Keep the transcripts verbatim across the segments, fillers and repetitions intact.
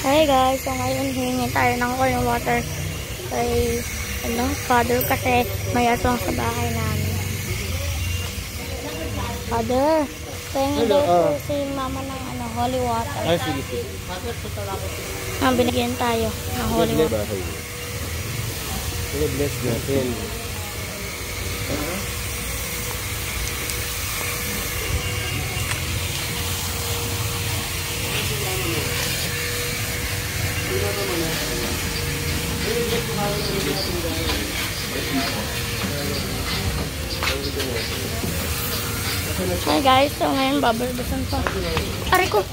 Hi guys, so ngayon hihingi tayo ng cold water kay ano, father kasi may aswang sa bahay namin. Father, pahingi daw po si mama ng ano, holy water. Ay, sige, sige. Ah, binigyan tayo ng holy water. Sige, bless natin. Hi guys, so ngayon babalbasan pa. Aray ko!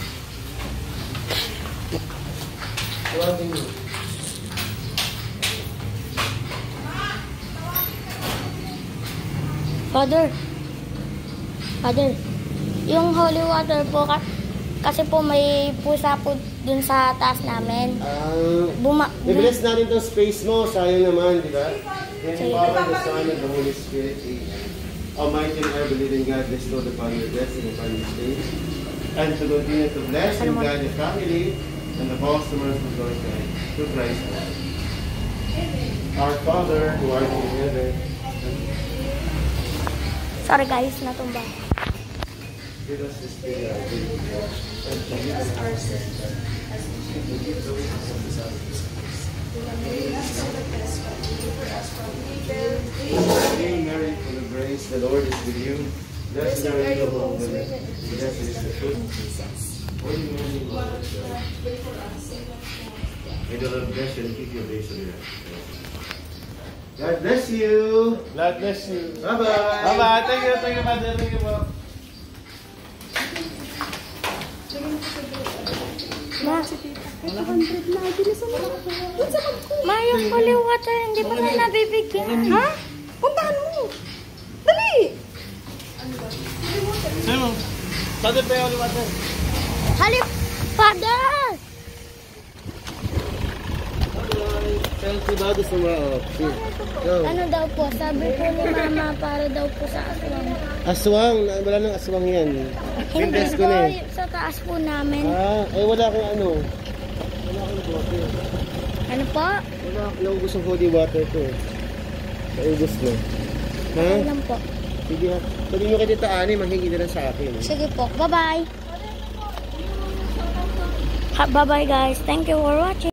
Father, Father, yung holy water po, kasi po may pusa po dun sa taas namin. Uh, Buma I-bless natin itong space mo, sayang naman, di ba? In the Father, the Son, and the Holy Spirit, Amen. Almighty and ever-living God, bestow upon your blessing upon this day, and to continue to bless and guide the family and the customers of Lord God, through Christ our Lord. Our Father, who art in heaven. Sorry guys, natumba. Give us this day our daily bread, and forgive us our sins, as we forgive those who sin against us. Hail Mary, full of grace, the Lord is with you. Blessed are you among women, blessed is the fruit of Jesus. Holy Mary, Mother of God, pray for us. May the Lord bless you and keep your days on your God bless you. God bless you. Bye bye. Bye bye. Thank you. Thank you, Mother. Thank you, Mom. Ma, Ma, yung holy water, hindi pa na nabibigyan. Ha? Puntahan mo! Dali! Sino? Father, pay holy water. Holy Father! Thank you, Father, sa mga Ano daw po? Sabi po ni Mama, para daw po sa aswang. aswang. Wala nang aswang yan. Hindi Invest po, ko na eh. sa taas po namin. Ah, eh wala akong ano. Wala akong water. Ano po? Wala akong gustong holy water ko eh. Naubos na. Ha? Okay lang po. Sige ha. Pwede nyo kay Tita Ani, manghingi na lang sa akin. Sige po. Bye-bye. Bye-bye guys. Thank you for watching.